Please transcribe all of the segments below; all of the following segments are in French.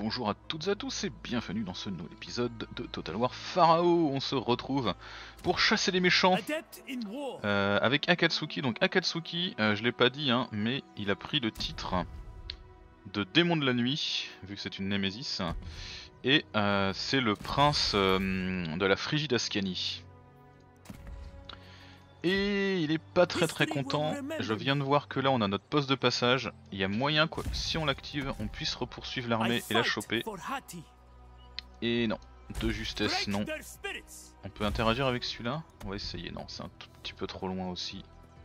bonjour à toutes et à tous et bienvenue dans ce nouvel épisode de Total War Pharaoh. On se retrouve pour chasser les méchants avec Akatsuki. Donc Akatsuki, je l'ai pas dit, hein, mais il a pris le titre de démon de la nuit, vu que c'est une némésis. Et c'est le prince de la Frigide Ascanie. Et il est pas très content. Je viens de voir que là on a notre poste de passage. Il y a moyen quoi, si on l'active, on puisse repoursuivre l'armée et la choper. Et non, de justesse non. On peut interagir avec celui-là? On va essayer, non c'est un tout petit peu trop loin aussi.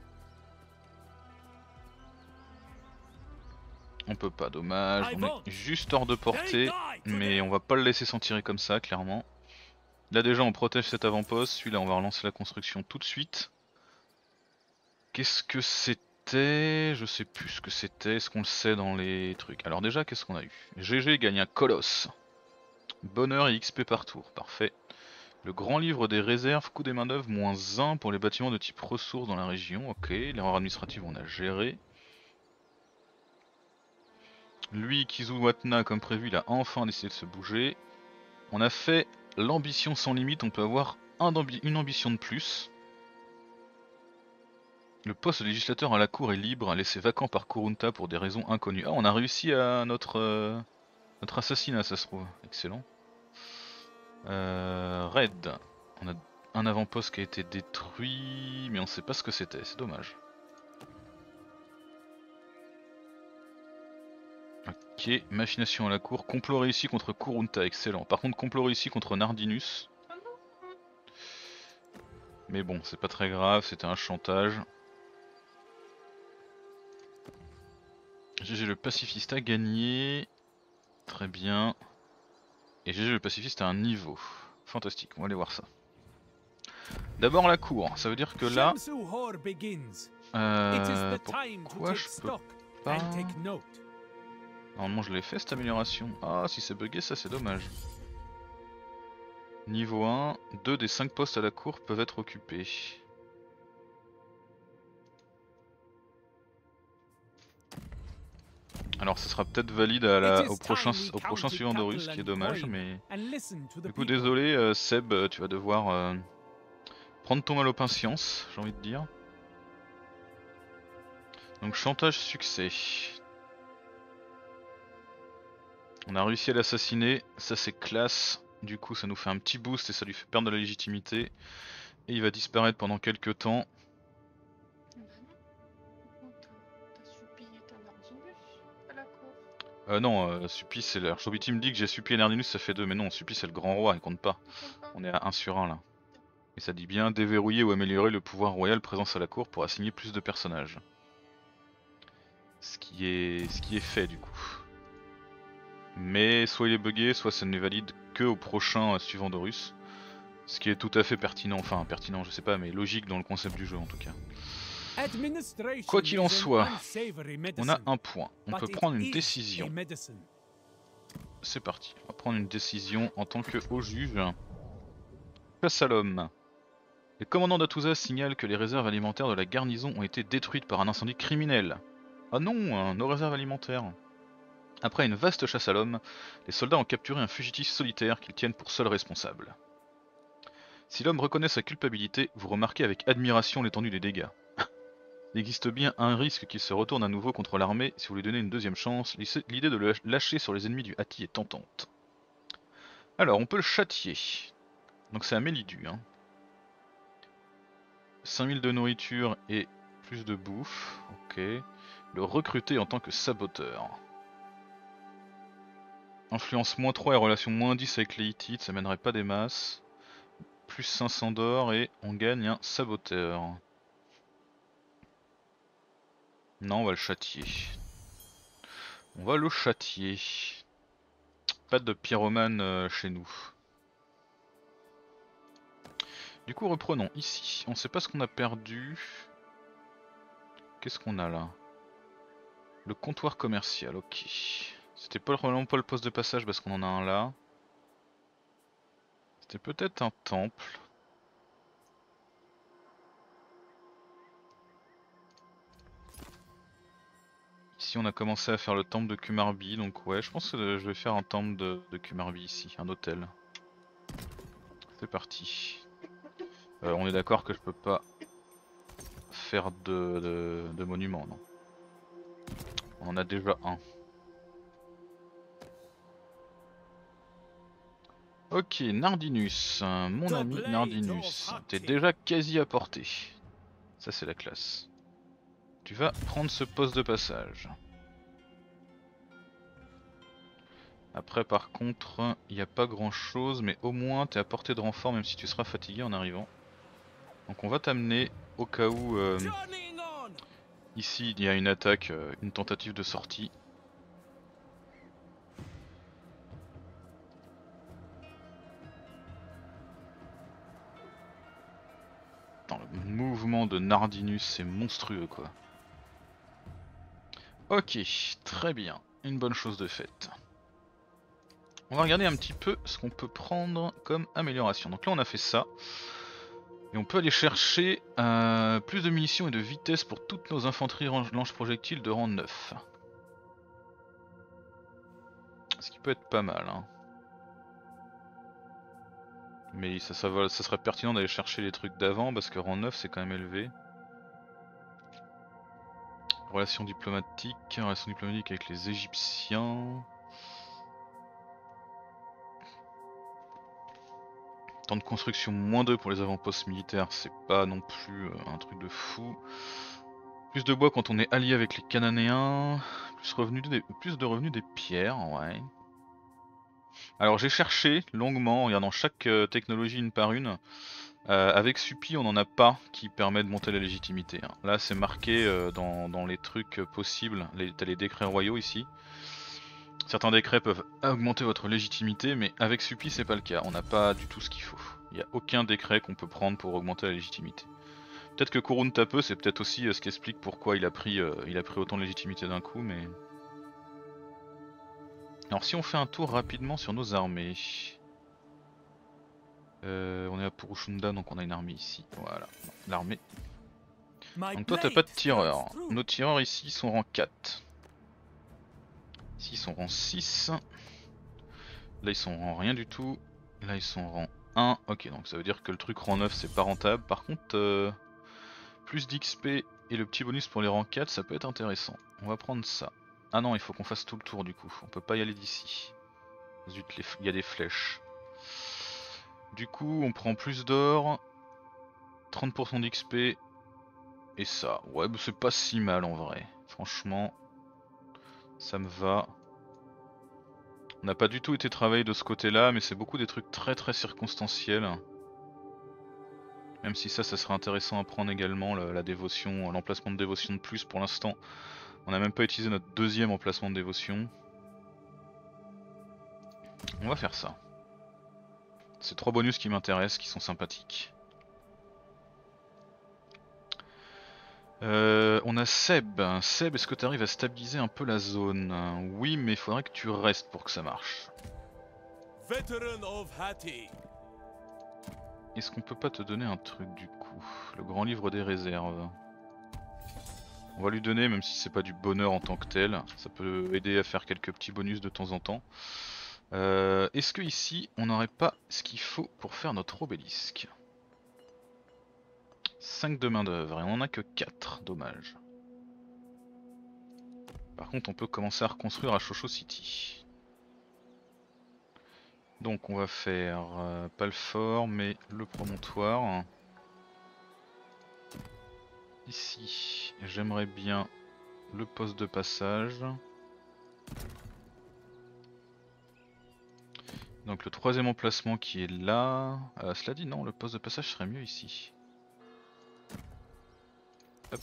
On peut pas, dommage, on est juste hors de portée. Mais on va pas le laisser s'en tirer comme ça, clairement. Là déjà on protège cet avant-poste, celui-là on va relancer la construction tout de suite. Qu'est-ce que c'était? Je sais plus ce que c'était, est-ce qu'on le sait dans les trucs? Alors déjà, qu'est-ce qu'on a eu? GG gagne un colosse. Bonheur et XP par tour, parfait. Le grand livre des réserves, coût des main d'œuvre, -1 pour les bâtiments de type ressources dans la région, ok. L'erreur administrative on a géré. Lui, Kizuwatna, comme prévu, il a enfin décidé de se bouger. On a fait l'ambition sans limite, on peut avoir une ambition de plus. Le poste de législateur à la cour est libre, laissé vacant par Kurunta pour des raisons inconnues. Ah, on a réussi à notre assassinat, ça se trouve. Excellent. Raid. On a un avant-poste qui a été détruit, mais on sait pas ce que c'était, c'est dommage. Ok, machination à la cour. Complot réussi contre Kurunta, excellent. Par contre, complot réussi contre Nardinus. Mais bon, c'est pas très grave, c'était un chantage. GG le pacifiste a gagné. Très bien. Et GG le pacifiste a un niveau. Fantastique, on va aller voir ça. D'abord la cour, ça veut dire que là... pourquoi je peux pas... Normalement je l'ai fait cette amélioration. Ah si c'est bugué ça c'est dommage. Niveau 1, 2 des 5 postes à la cour peuvent être occupés. Alors ça sera peut-être valide au prochain suivant d'Horus, ce qui est dommage, mais... Du coup désolé Seb, tu vas devoir prendre ton mal aux patience, j'ai envie de dire. Donc chantage succès. On a réussi à l'assassiner, ça c'est classe. Du coup ça nous fait un petit boost et ça lui fait perdre de la légitimité. Et il va disparaître pendant quelques temps. Non, Suppi c'est l'air. Chobiti me dit que j'ai Suppi et Nardinus ça fait 2, mais non, Suppi c'est le grand roi, il compte pas. On est à 1 sur 1 là. Et ça dit bien déverrouiller ou améliorer le pouvoir royal présence à la cour pour assigner plus de personnages. Ce qui est fait du coup. Mais soit il est bugué, soit ça ne valide que au prochain suivant d'Horus. Ce qui est tout à fait pertinent, enfin pertinent je sais pas, mais logique dans le concept du jeu en tout cas. Quoi qu'il en soit, on a un point, on peut prendre une décision. C'est parti, on va prendre une décision en tant que haut juge. Chasse à l'homme. Le commandant d'Atusa signale que les réserves alimentaires de la garnison ont été détruites par un incendie criminel. Ah non, nos réserves alimentaires. Après une vaste chasse à l'homme, les soldats ont capturé un fugitif solitaire qu'ils tiennent pour seul responsable. Si l'homme reconnaît sa culpabilité, vous remarquez avec admiration l'étendue des dégâts. Il existe bien un risque qu'il se retourne à nouveau contre l'armée si vous lui donnez une deuxième chance. L'idée de le lâcher sur les ennemis du Hati est tentante. Alors, on peut le châtier. Donc c'est à Mélidu. Hein. 5000 de nourriture et plus de bouffe. Ok. Le recruter en tant que saboteur. Influence -3 et relation -10 avec les Hittites, ça mènerait pas des masses. Plus 500 d'or et on gagne un saboteur. Non, on va le châtier. On va le châtier. Pas de pyromane chez nous. Du coup reprenons ici. On sait pas ce qu'on a perdu. Qu'est-ce qu'on a là? Le comptoir commercial, ok. C'était probablement pas le poste de passage parce qu'on en a un là. C'était peut-être un temple. Ici ici on a commencé à faire le temple de Kumarbi, donc ouais je pense que je vais faire un temple de Kumarbi ici, un hôtel. C'est parti. On est d'accord que je peux pas faire de monument, non. On en a déjà un. Ok, Nardinus, mon ami Nardinus, t'es déjà quasi à portée. Ça c'est la classe. Tu vas prendre ce poste de passage. Après par contre, il n'y a pas grand chose, mais au moins t'es à portée de renfort même si tu seras fatigué en arrivant. Donc on va t'amener au cas où ici il y a une attaque, une tentative de sortie. Dans le mouvement de Nardinus, c'est monstrueux quoi. Ok, très bien, une bonne chose de faite. On va regarder un petit peu ce qu'on peut prendre comme amélioration. Donc là on a fait ça. Et on peut aller chercher plus de munitions et de vitesse pour toutes nos infanteries lance-projectiles de rang 9. Ce qui peut être pas mal. Hein. Mais ça serait pertinent d'aller chercher les trucs d'avant parce que rang 9 c'est quand même élevé. Relations diplomatiques avec les Égyptiens. Temps de construction -2 pour les avant-postes militaires, c'est pas non plus un truc de fou. Plus de bois quand on est allié avec les Cananéens. Plus de revenus des pierres, ouais. Alors j'ai cherché longuement en regardant chaque technologie une par une. Avec Suppi on n'en a pas qui permet de monter la légitimité. Hein. Là c'est marqué dans les trucs possibles, t'as les décrets royaux ici. Certains décrets peuvent augmenter votre légitimité mais avec Suppi c'est pas le cas, on n'a pas du tout ce qu'il faut. Il n'y a aucun décret qu'on peut prendre pour augmenter la légitimité. Peut-être que Kurunta peut, c'est peut-être aussi ce qui explique pourquoi il a pris autant de légitimité d'un coup mais... Alors si on fait un tour rapidement sur nos armées... on est à Purushunda donc on a une armée ici, voilà, l'armée. Donc toi t'as pas de tireurs, nos tireurs ici sont rang 4. Ici ils sont rang 6. Là ils sont rang rien du tout. Là ils sont rang 1. Ok donc ça veut dire que le truc rang 9 c'est pas rentable. Par contre plus d'XP et le petit bonus pour les rangs 4 ça peut être intéressant. On va prendre ça. Ah non il faut qu'on fasse tout le tour du coup, on peut pas y aller d'ici. Zut il y a des flèches. Du coup on prend plus d'or, 30% d'XP et ça. Ouais bah, c'est pas si mal en vrai. Franchement ça me va. On n'a pas du tout été travaillé de ce côté là mais c'est beaucoup des trucs très circonstanciels. Même si ça serait intéressant à prendre également, la dévotion, l'emplacement de dévotion de plus pour l'instant. On n'a même pas utilisé notre deuxième emplacement de dévotion. On va faire ça. C'est 3 bonus qui m'intéressent, qui sont sympathiques. On a Seb. Seb, est-ce que tu arrives à stabiliser un peu la zone? Oui, mais il faudrait que tu restes pour que ça marche. Est-ce qu'on peut pas te donner un truc du coup? Le grand livre des réserves. On va lui donner, même si c'est pas du bonheur en tant que tel. Ça peut aider à faire quelques petits bonus de temps en temps. Est-ce que ici on n'aurait pas ce qu'il faut pour faire notre obélisque? 5 de main d'œuvre et on en a que 4, dommage. Par contre on peut commencer à reconstruire à Shosho City. Donc on va faire pas le fort mais le promontoire. Ici j'aimerais bien le poste de passage. Donc le troisième emplacement qui est là. Cela dit non, le poste de passage serait mieux ici. Hop.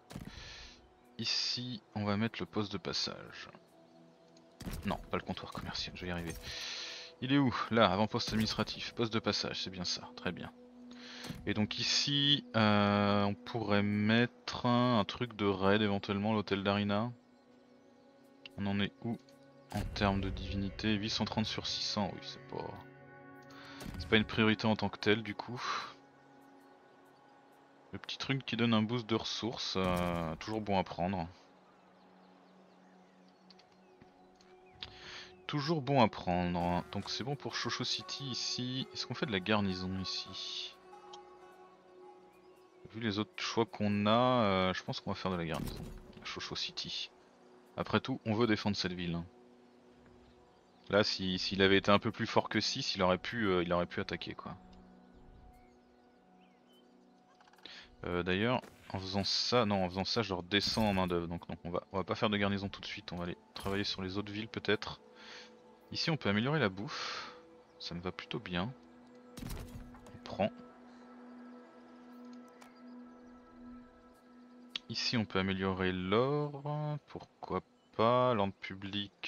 Ici on va mettre le poste de passage. Non, pas le comptoir commercial, je vais y arriver. Il est où? Là, avant-poste administratif, poste de passage, c'est bien ça, très bien. Et donc ici, on pourrait mettre un truc de raid éventuellement, l'hôtel d'Arina. On en est où en termes de divinité? 830 sur 600, oui, c'est pas une priorité en tant que telle du coup. Le petit truc qui donne un boost de ressources, toujours bon à prendre. toujours bon à prendre. Donc c'est bon pour Chocho City ici. Est-ce qu'on fait de la garnison ici? Vu les autres choix qu'on a, je pense qu'on va faire de la garnison. Chocho City. Après tout, on veut défendre cette ville. Hein. Là, s'il avait été un peu plus fort que 6, il aurait pu attaquer quoi. D'ailleurs, en faisant ça, je redescends en main d'œuvre. Donc non, on va pas faire de garnison tout de suite. On va aller travailler sur les autres villes peut-être. Ici, on peut améliorer la bouffe. Ça me va plutôt bien. On prend. Ici, on peut améliorer l'or. Pourquoi pas? L'ordre public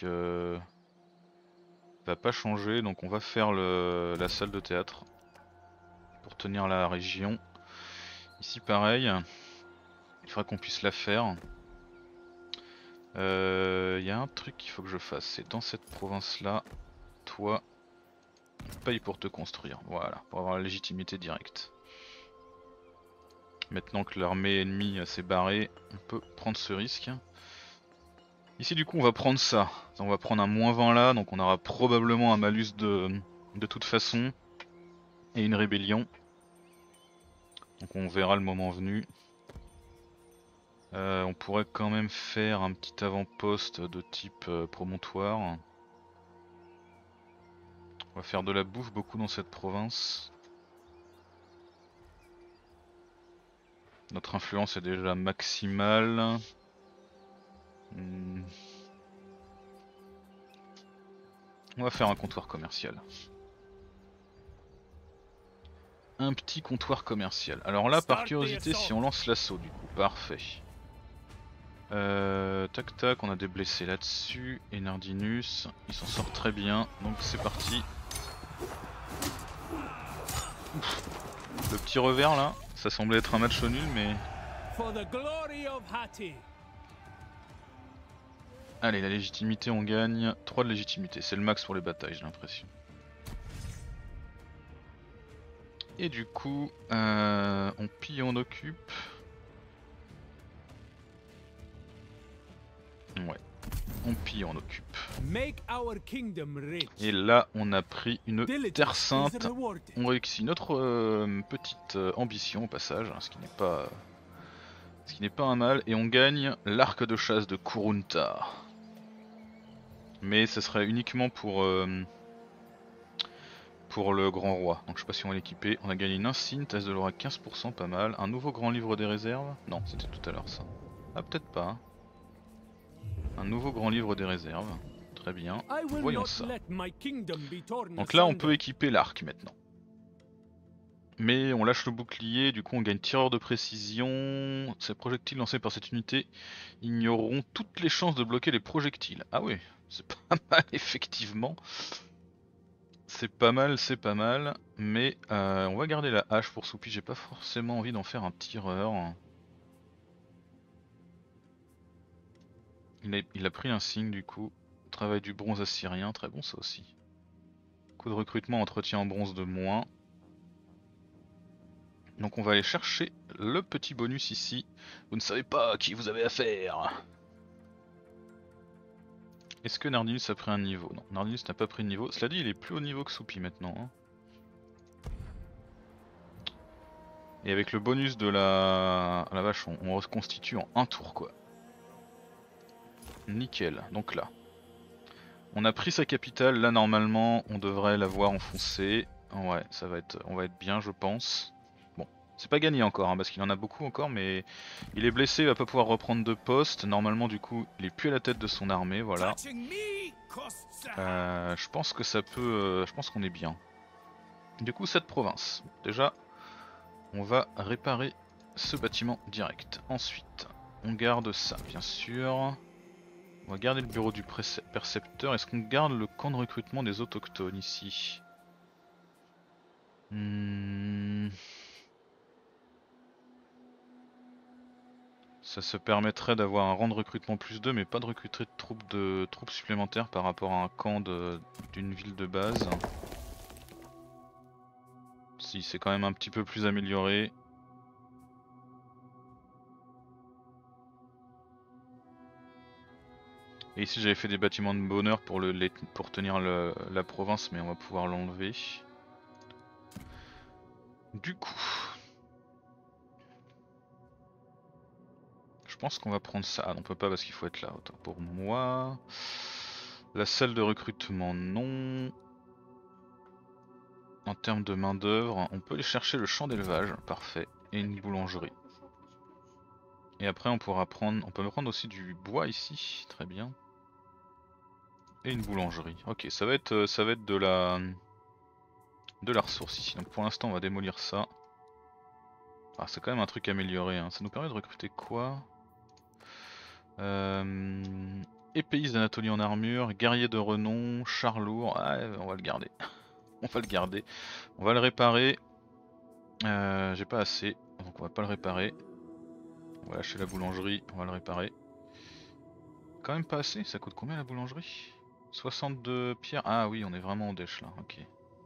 va pas changer, donc on va faire la salle de théâtre pour tenir la région. Ici, pareil. Il faudra qu'on puisse la faire. Il y a un truc qu'il faut que je fasse, c'est dans cette province-là, toi, paye pour te construire. Voilà, pour avoir la légitimité directe. Maintenant que l'armée ennemie s'est barrée, on peut prendre ce risque. Ici du coup on va prendre ça. On va prendre un -20 là, donc on aura probablement un malus de toute façon. Et une rébellion. Donc on verra le moment venu. On pourrait quand même faire un petit avant-poste de type promontoire. On va faire de la bouffe beaucoup dans cette province. Notre influence est déjà maximale. On va faire un comptoir commercial. Un petit comptoir commercial. Alors là, par curiosité, si on lance l'assaut du coup, parfait. Tac tac, on a des blessés là-dessus. Et Nardinus, il s'en sort très bien, donc c'est parti. Ouf. Le petit revers là, ça semblait être un match nul mais... Allez, la légitimité on gagne. 3 de légitimité, c'est le max pour les batailles j'ai l'impression. Et du coup, on pille et on occupe. Ouais, on pille et on occupe. Et là, on a pris une terre sainte. On réussit notre petite ambition au passage, hein, ce qui n'est pas un mal. Et on gagne l'arc de chasse de Kurunta. Mais ce serait uniquement pour le grand roi. Donc je sais pas si on va l'équiper. On a gagné une insigne, tasse de l'aura 15%, pas mal. Un nouveau grand livre des réserves. Non, c'était tout à l'heure ça. Ah, peut-être pas. Hein. Un nouveau grand livre des réserves. Très bien. Voyons ça. Donc là, on peut équiper l'arc maintenant. Mais on lâche le bouclier, du coup on gagne tireur de précision. Ces projectiles lancés par cette unité ignoreront toutes les chances de bloquer les projectiles. Ah oui, c'est pas mal effectivement. C'est pas mal, mais on va garder la hache pour Soupi, j'ai pas forcément envie d'en faire un tireur. Il a pris un signe du coup, travail du bronze assyrien, très bon ça aussi. Coût de recrutement, entretien en bronze de moins. Donc on va aller chercher le petit bonus ici. Vous ne savez pas à qui vous avez affaire. Est-ce que Nardinus a pris un niveau? Non, Nardinus n'a pas pris de niveau. Cela dit, il est plus haut niveau que Soupi maintenant. Hein. Et avec le bonus de la vache, on reconstitue en un tour quoi. Nickel, donc là. On a pris sa capitale, là normalement on devrait l'avoir enfoncée. Ouais, on va être bien je pense. Bon, c'est pas gagné encore hein, parce qu'il en a beaucoup encore mais il est blessé, il va pas pouvoir reprendre de poste. Normalement du coup il est plus à la tête de son armée, voilà. Je pense que ça peut... je pense qu'on est bien. Du coup cette province, déjà on va réparer ce bâtiment direct. Ensuite on garde ça bien sûr. On va garder le bureau du percepteur. Est-ce qu'on garde le camp de recrutement des autochtones ici? Ça se permettrait d'avoir un rang de recrutement +2 mais pas de recruter de troupes supplémentaires par rapport à un camp d'une ville de base. Si c'est quand même un petit peu plus amélioré. Et ici j'avais fait des bâtiments de bonheur pour, pour tenir la province, mais on va pouvoir l'enlever. Du coup... Je pense qu'on va prendre ça. Ah non, on peut pas parce qu'il faut être là. Autant pour moi. La salle de recrutement, non. En termes de main d'œuvre, on peut aller chercher le champ d'élevage, parfait, et une boulangerie. Et après on pourra prendre, on peut prendre aussi du bois ici, très bien. Et une boulangerie. Ok, ça va être de la ressource ici. Donc pour l'instant on va démolir ça. Ah, c'est quand même un truc amélioré, hein. Ça nous permet de recruter quoi? Épéiste d'Anatolie en armure, guerrier de renom, char lourd. Ah, on va le garder. On va le garder. On va le réparer. J'ai pas assez, donc on va pas le réparer. On va lâcher la boulangerie, on va le réparer. Quand même pas assez, ça coûte combien la boulangerie? 62 pierres. Ah oui, on est vraiment en dèche là, ok.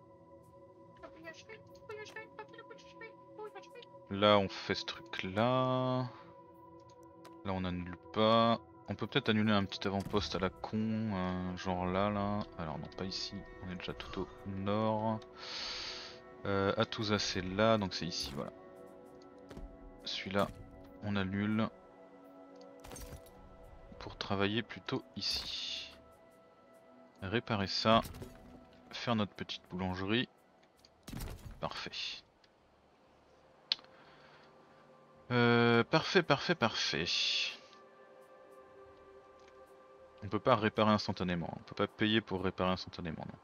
Là on fait ce truc là. Là on annule pas. On peut peut-être annuler un petit avant-poste à la con, genre là. Alors non, pas ici, on est déjà tout au nord. Atouza c'est là, donc c'est ici, voilà. Celui-là, on annule. Pour travailler plutôt ici. Réparer ça. Faire notre petite boulangerie. Parfait. Parfait. On peut pas réparer instantanément. On peut pas payer pour réparer instantanément, non.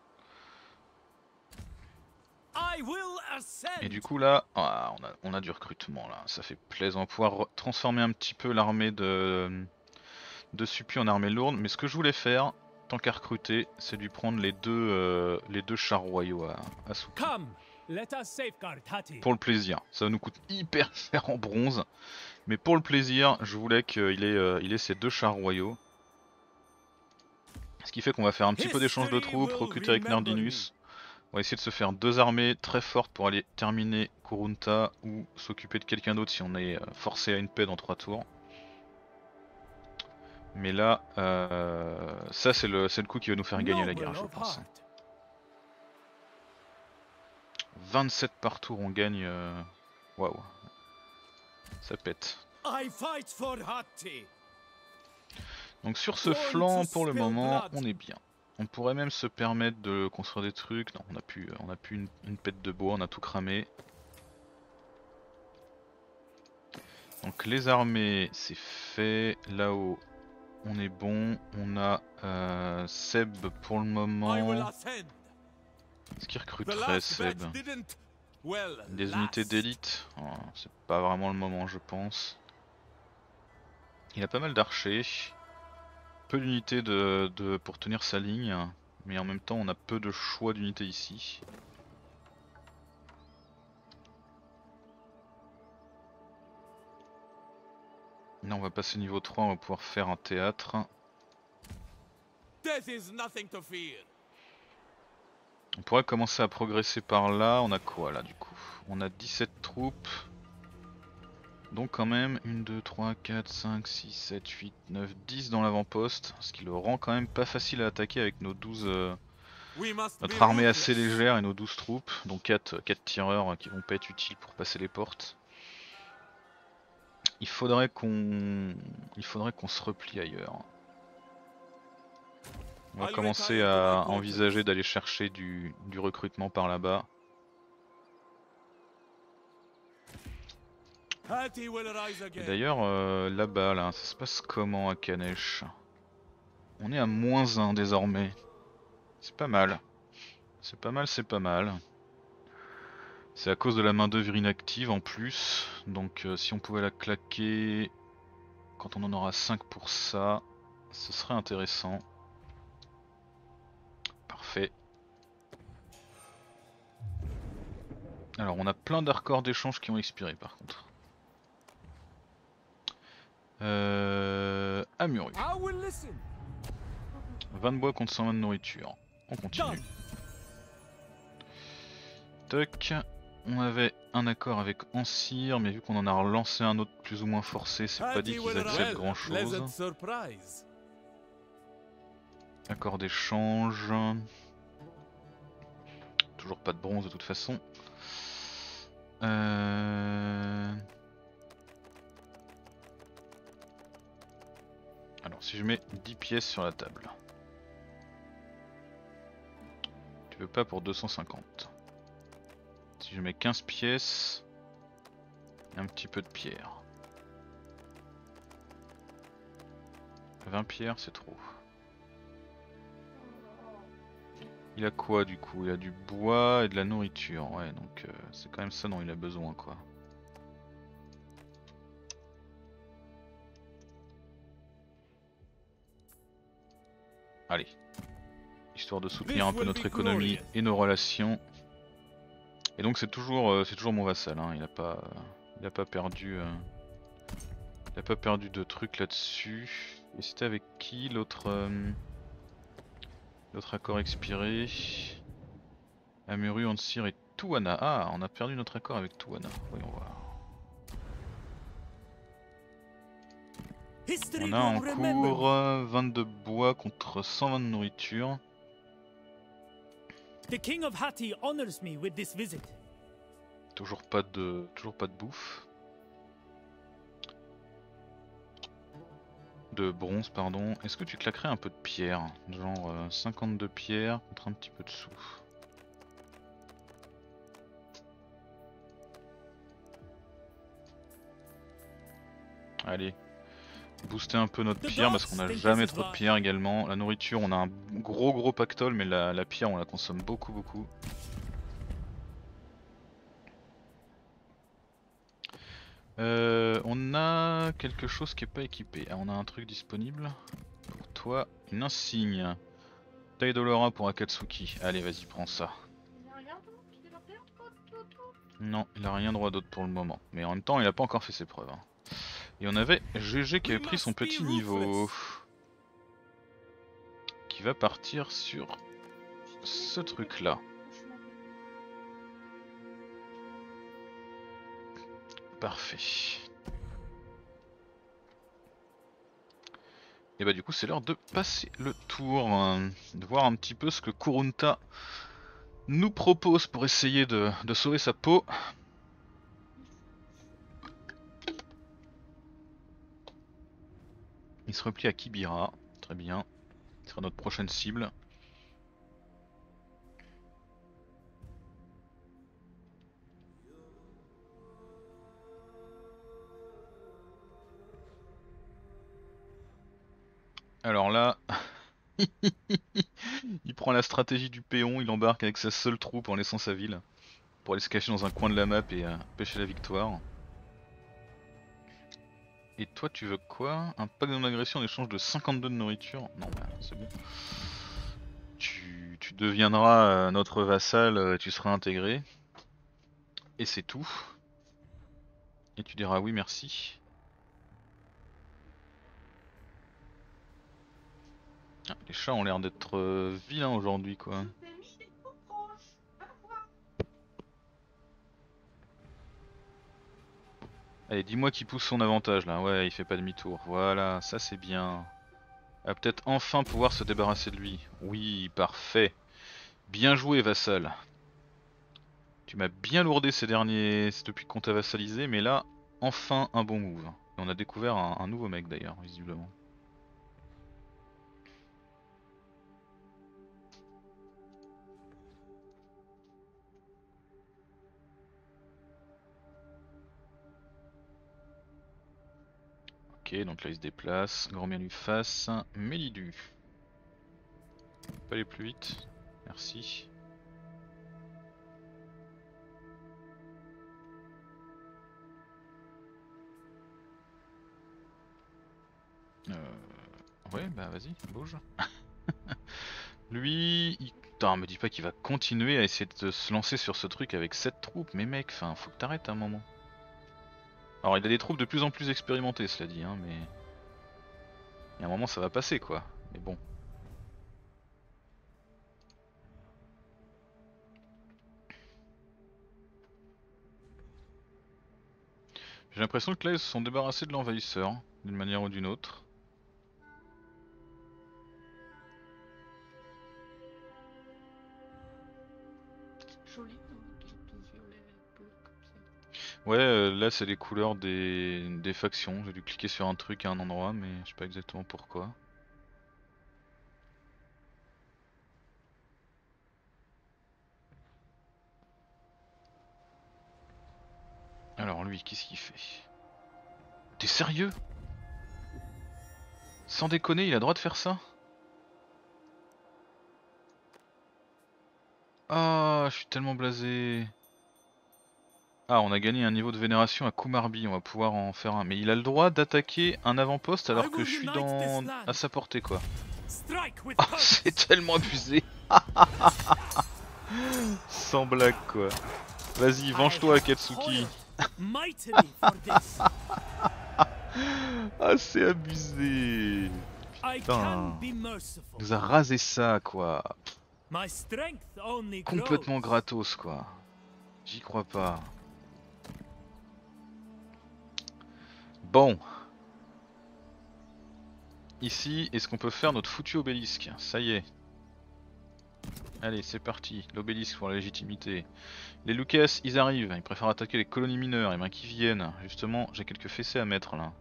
Et du coup là, ah, on a du recrutement là. Ça fait plaisir. On va pouvoir transformer un petit peu l'armée de Suppi en armée lourde. Mais ce que je voulais faire, tant qu'à recruter, c'est lui prendre les deux chars royaux à Suppi. Pour le plaisir. Ça nous coûte hyper cher en bronze. Mais pour le plaisir, je voulais qu'il ait ces deux chars royaux. Ce qui fait qu'on va faire un petit peu d'échange de troupes, recruter avec Nardinus. On va essayer de se faire deux armées très fortes pour aller terminer Kurunta ou s'occuper de quelqu'un d'autre si on est forcé à une paix dans 3 tours. Mais là, ça c'est le coup qui va nous faire gagner la guerre, je pense. 27 par tour, on gagne. Waouh, ça pète. Donc sur ce flanc, pour le moment, on est bien. On pourrait même se permettre de construire des trucs. Non, on a plus une pète de bois, on a tout cramé. Donc les armées, c'est fait. Là-haut, on est bon. On a Seb pour le moment. Est-ce qu'il recruterait Seb? Des unités d'élite? Oh, c'est pas vraiment le moment, je pense. Il a pas mal d'archers. Peu d'unités pour tenir sa ligne. Mais en même temps, on a peu de choix d'unités ici. Là on va passer niveau 3, on va pouvoir faire un théâtre. On pourrait commencer à progresser par là. On a quoi là du coup? On a 17 troupes. Donc quand même 1, 2, 3, 4, 5, 6, 7, 8, 9, 10 dans l'avant-poste. Ce qui le rend quand même pas facile à attaquer avec nos 12... notre armée assez légère et nos 12 troupes. Donc 4 tireurs qui vont pas être utiles pour passer les portes. Il faudrait qu'on se replie ailleurs. On va commencer à envisager d'aller chercher du recrutement par là-bas. D'ailleurs, là-bas, là, ça se passe comment à Kanesh? On est à -1 désormais. C'est pas mal. C'est pas mal. C'est à cause de la main d'œuvre inactive en plus. Donc si on pouvait la claquer quand on en aura 5 pour ça, ce serait intéressant. Parfait. Alors on a plein d'accords d'échange qui ont expiré par contre. Amuru. 20 de bois contre 120 de nourriture. On continue. Toc. On avait un accord avec Ancire, mais vu qu'on en a relancé un autre plus ou moins forcé, c'est pas dit qu'ils acceptent grand chose. Accord d'échange. Toujours pas de bronze de toute façon. Alors si je mets 10 pièces sur la table. Tu veux pas pour 250. Si je mets 15 pièces, un petit peu de pierre. 20 pierres c'est trop. Il a quoi du coup? Il a du bois et de la nourriture. Ouais donc c'est quand même ça dont il a besoin quoi. Allez. Histoire de soutenir un peu notre économie et nos relations. Et donc c'est toujours mon vassal, hein. Il a pas perdu de trucs là-dessus. Et c'était avec qui l'autre accord expiré? Amuru, Ansir et Tuana. Ah, on a perdu notre accord avec Tuana. Voyons voir. On a en cours 22 bois contre 120 de nourriture. The King of Hati honors me with this visit. Toujours pas de bouffe. De bronze pardon. Est-ce que tu claquerais un peu de pierre? Genre 52 pierres contre un petit peu de sous. Allez. Booster un peu notre pierre parce qu'on a jamais trop de pierre également. La nourriture on a un gros pactole mais la pierre on la consomme beaucoup. On a quelque chose qui est pas équipé. Ah, on a un truc disponible. Pour toi, une insigne. Taille Dolora pour Akatsuki. Allez vas-y prends ça. Non, il a rien droit d'autre pour le moment. Mais en même temps il a pas encore fait ses preuves. Hein. Et on avait GG qui avait pris son petit niveau. Qui va partir sur ce truc là. Parfait. Et bah du coup c'est l'heure de passer le tour, de voir un petit peu ce que Kurunta nous propose pour essayer de sauver sa peau. Il se replie à Kibira, très bien, ce sera notre prochaine cible. Alors là, il prend la stratégie du péon, il embarque avec sa seule troupe en laissant sa ville pour aller se cacher dans un coin de la map et pêcher la victoire. Et toi tu veux quoi? Un pack d'agression en échange de 52 de nourriture? Non bah c'est bon. Tu deviendras notre vassal et tu seras intégré. Et c'est tout. Et tu diras oui merci. Ah, les chats ont l'air d'être vilains aujourd'hui quoi. Allez dis-moi qui pousse son avantage là, ouais il fait pas demi-tour, voilà ça c'est bien. Elle va peut-être enfin pouvoir se débarrasser de lui. Oui parfait. Bien joué vassal. Tu m'as bien lourdé ces derniers... depuis qu'on t'a vassalisé mais là enfin un bon move. Et on a découvert un nouveau mec d'ailleurs visiblement. Ok, donc là il se déplace, grand bien lui face, Mélidu. Pas aller plus vite, merci. Ouais bah vas-y, bouge. Lui, putain me dis pas qu'il va continuer à essayer de se lancer sur ce truc avec 7 troupes, mais mec, enfin faut que t'arrêtes un moment. Alors il a des troupes de plus en plus expérimentées cela dit, hein, mais... Il y a un moment ça va passer quoi, mais bon. J'ai l'impression que là ils se sont débarrassés de l'envahisseur, d'une manière ou d'une autre. joli, tout violet, bleu comme ça. Ouais, là c'est les couleurs des factions. J'ai dû cliquer sur un truc à un endroit, mais je sais pas exactement pourquoi. Alors lui, qu'est-ce qu'il fait? T'es sérieux? Sans déconner, il a le droit de faire ça? Ah, je suis tellement blasé. Ah, on a gagné un niveau de vénération à Kumarbi, on va pouvoir en faire un. Mais il a le droit d'attaquer un avant-poste alors que je suis à sa portée quoi. Strike with Ah, purpose. c'est tellement abusé. Sans blague quoi. Vas-y, venge-toi Akatsuki. Mightily for this. Ah, c'est abusé. I Putain. can be merciful. Il nous a rasé ça quoi. My strength only Complètement grows. gratos quoi. J'y crois pas. Bon. Ici, est-ce qu'on peut faire notre foutu obélisque? Ça y est. Allez, c'est parti. L'obélisque pour la légitimité. Les Lucas, ils arrivent. Ils préfèrent attaquer les colonies mineures. Et ben qu'ils viennent. Justement, j'ai quelques fessées à mettre là.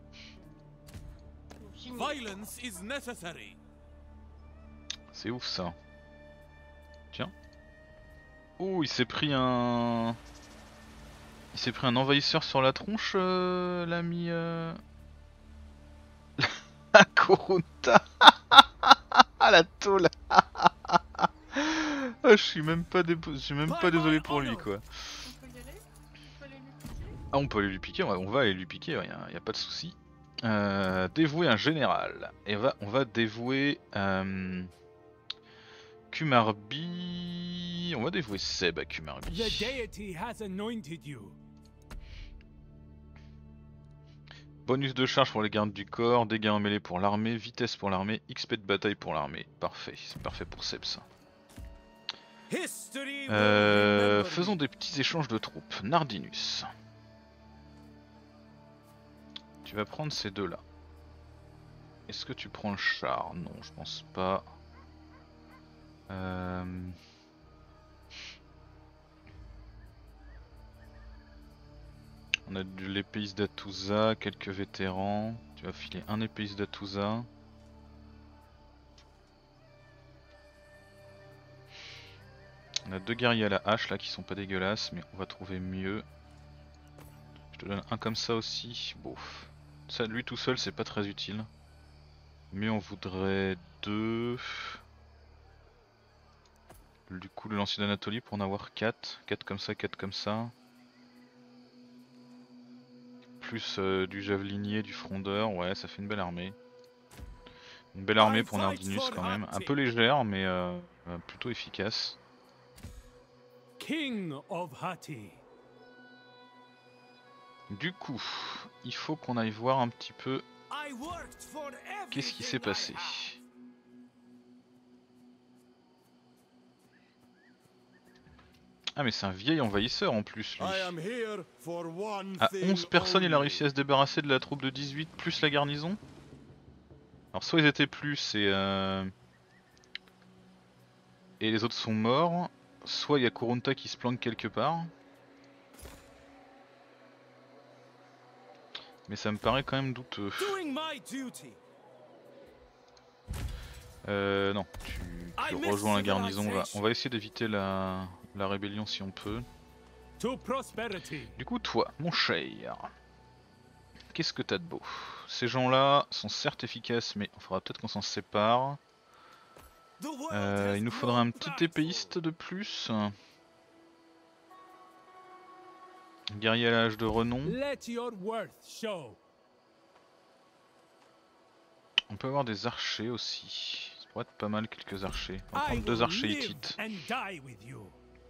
Violence is necessary. C'est ouf ça. Tiens. Oh, il s'est pris un... Il s'est pris un envahisseur sur la tronche, l'ami... La Corunta. Ah, la tôle. Ah, je suis même pas, désolé pour lui quoi. On peut y aller? On peut aller lui piquer? Ah, on peut aller lui piquer, on va aller lui piquer, y a pas de souci. Dévouer un général. Et on va dévouer Kumarbi. On va dévouer Seb à The Kumarbi. deity has anointed you. Bonus de charge pour les gardes du corps, dégâts en mêlée pour l'armée, vitesse pour l'armée, XP de bataille pour l'armée. Parfait, c'est parfait pour Seb ça. History will remember Faisons me. des petits échanges de troupes. Nardinus. Tu vas prendre ces deux là. Est-ce que tu prends le char? Non, je pense pas. On a de l'épéiste d'Atouza, quelques vétérans. Tu vas filer un épéiste d'Atouza. On a deux guerriers à la hache là qui sont pas dégueulasses, mais on va trouver mieux. Je te donne un comme ça aussi. Bof. Ça, lui tout seul, c'est pas très utile. Mais on voudrait deux. Du coup, le lancier d'Anatolie pour en avoir 4. 4 comme ça, 4 comme ça. Plus du javelinier, du frondeur. Ouais, ça fait une belle armée. Une belle armée pour Nardinus quand même. Un peu légère, mais plutôt efficace. King of Hati. Du coup, il faut qu'on aille voir un petit peu I worked for qu'est-ce qui everything s'est I passé. have. Ah mais c'est un vieil envahisseur en plus lui. I am here for one À thing 11 personnes il a only. réussi à se débarrasser de la troupe de 18 plus la garnison. Alors soit ils étaient plus et les autres sont morts, soit il y a Kurunta qui se planque quelque part. Mais ça me paraît quand même douteux. Doing my duty. Non, tu rejoins la garnison, on va essayer d'éviter la rébellion si on peut. To prosperity. Du coup toi, mon cher, qu'est-ce que t'as de beau? Ces gens-là sont certes efficaces mais il faudra peut-être qu'on s'en sépare. The world has Il nous faudra grown un petit prideful. épéiste de plus. Guerrier à l'âge de renom. Let your worth show. On peut avoir des archers aussi. Ça pourrait être pas mal quelques archers. On va I prendre deux will archers live hittites. and die with you.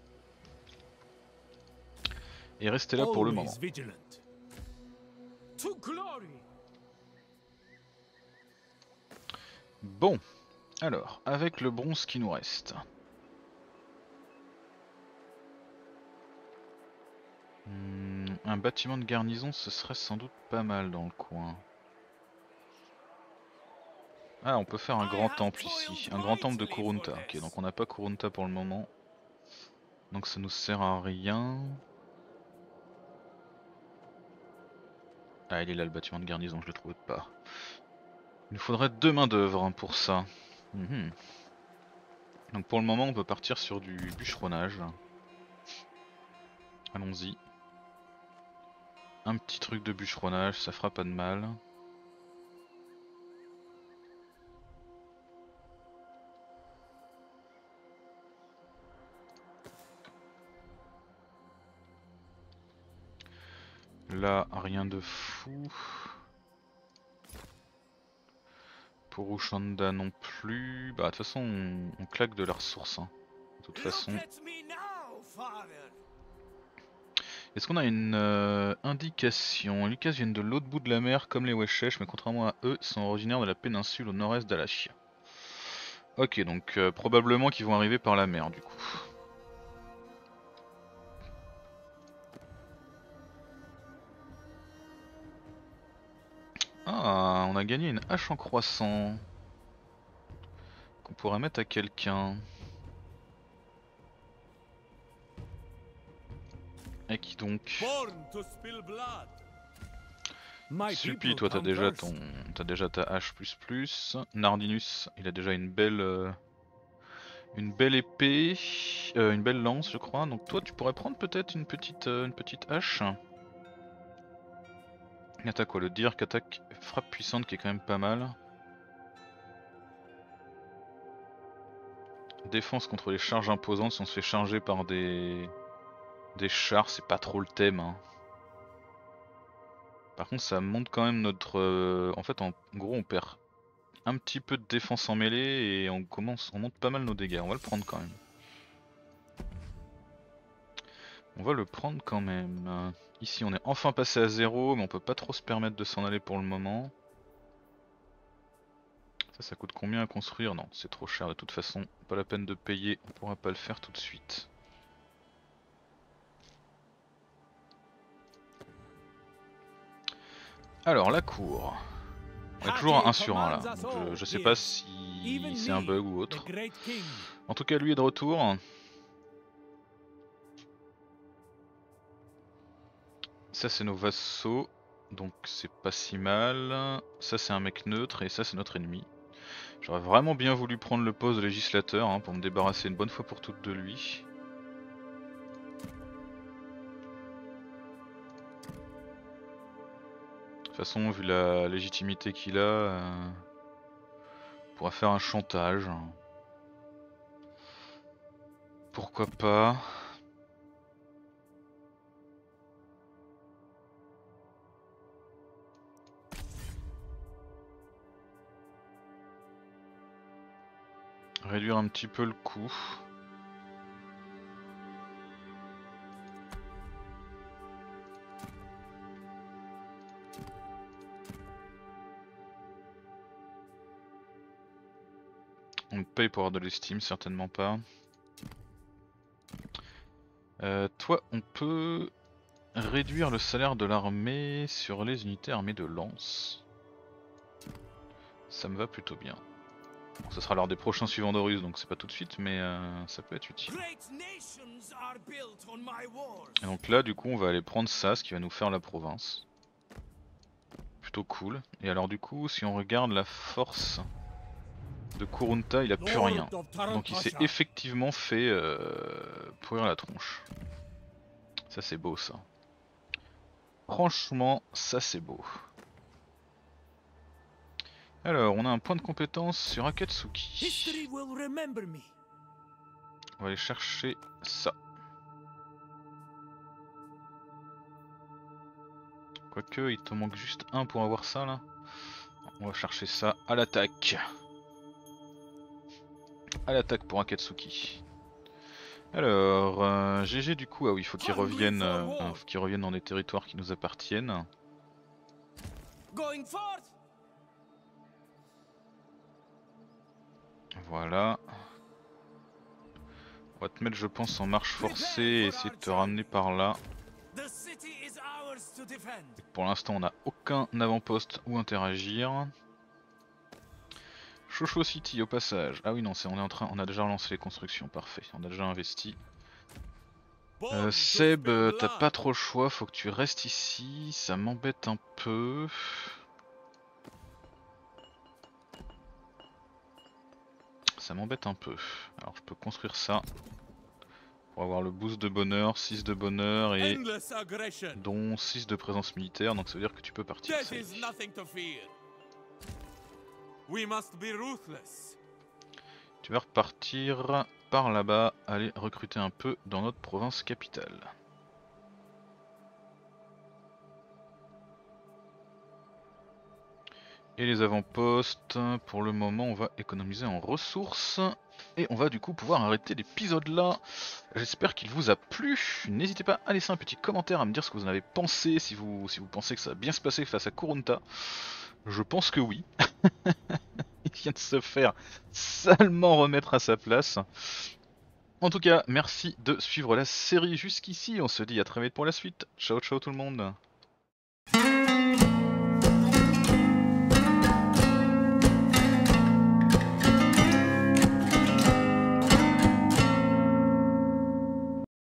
Et rester là pour le moment. Always vigilant. To glory. Bon, alors, avec le bronze qui nous reste. Un bâtiment de garnison, ce serait sans doute pas mal dans le coin. Ah, on peut faire un grand temple ici. Un grand temple de Kurunta. Ok, donc on n'a pas Kurunta pour le moment. Donc ça nous sert à rien. Ah, il est là le bâtiment de garnison, je le trouve pas. Il nous faudrait 2 main d'œuvre pour ça. Mhm. Donc pour le moment on peut partir sur du bûcheronnage. Allons-y. Un petit truc de bûcheronnage, ça fera pas de mal. Là, rien de fou. Pour Ushanda non plus. Bah de toute façon on claque de la ressource. Hein. De toute façon. Look at me now, father. Est-ce qu'on a une indication? Les Lucas viennent de l'autre bout de la mer comme les Weshesh, mais contrairement à eux, sont originaires de la péninsule au nord-est d'Alachia. Ok, donc probablement qu'ils vont arriver par la mer du coup. Ah, on a gagné une hache en croissant. Qu'on pourrait mettre à quelqu'un. Et qui donc? Born to spill blood. My Supi, people toi t'as come déjà first. t'as déjà ta hache plus. Nardinus, il a déjà une belle épée, une belle lance je crois. Donc toi tu pourrais prendre peut-être une petite hache. Et t'as quoi? Le Dirk attaque frappe puissante qui est quand même pas mal. Défense contre les charges imposantes si on se fait charger par des chars, c'est pas trop le thème. Hein. Par contre ça monte quand même notre... en fait en gros on perd un petit peu de défense en mêlée et on monte pas mal nos dégâts. On va le prendre quand même. On va le prendre quand même. Ici on est enfin passé à 0 mais on peut pas trop se permettre de s'en aller pour le moment. Ça coûte combien à construire? Non, c'est trop cher de toute façon, pas la peine de payer, on pourra pas le faire tout de suite. Alors la cour. On est toujours à 1 sur 1 là, donc je sais pas si c'est un bug ou autre. En tout cas lui est de retour. Ça c'est nos vassaux, donc c'est pas si mal. Ça c'est un mec neutre et ça c'est notre ennemi. J'aurais vraiment bien voulu prendre le poste de législateur hein, pour me débarrasser une bonne fois pour toutes de lui. De toute façon, vu la légitimité qu'il a, on pourra faire un chantage. Pourquoi pas? Réduire un petit peu le coût. On paye pour avoir de l'estime, certainement pas. Toi, on peut réduire le salaire de l'armée sur les unités armées de lance. Ça me va plutôt bien. Bon, ça sera lors des prochains suivants d'Horus, donc c'est pas tout de suite, mais ça peut être utile. Et donc là, du coup, on va aller prendre ça, ce qui va nous faire la province. Plutôt cool. Et alors du coup, si on regarde la force de Kurunta, il a plus rien. Donc il s'est effectivement fait pourrir la tronche. Ça c'est beau ça. Franchement, ça c'est beau. Alors, on a un point de compétence sur Akatsuki. On va aller chercher ça. Quoique, il te manque juste un pour avoir ça là. On va chercher ça à l'attaque. À l'attaque pour Akatsuki. Alors, GG du coup, ah oui, il faut qu'il revienne dans des territoires qui nous appartiennent. Voilà. On va te mettre je pense en marche forcée et essayer de te ramener par là. Pour l'instant on n'a aucun avant-poste où interagir. Shosho City au passage. Ah oui non, on a déjà relancé les constructions, parfait. On a déjà investi. born to Seb, spill t'as blood. pas trop le choix, faut que tu restes ici, ça m'embête un peu. Ça m'embête un peu. Alors je peux construire ça. Pour avoir le boost de bonheur, 6 de bonheur et Endless aggression. dont 6 de présence militaire, donc ça veut dire que tu peux partir. Death ça y est. is nothing to fear. We must be ruthless. Tu vas repartir par là-bas, aller recruter un peu dans notre province capitale. Et les avant-postes, pour le moment on va économiser en ressources. Et on va du coup pouvoir arrêter l'épisode là. J'espère qu'il vous a plu. N'hésitez pas à laisser un petit commentaire, à me dire ce que vous en avez pensé, si vous pensez que ça va bien se passer face à Kurunta. Je pense que oui. Il vient de se faire salement remettre à sa place. En tout cas, merci de suivre la série jusqu'ici. On se dit à très vite pour la suite. Ciao ciao tout le monde.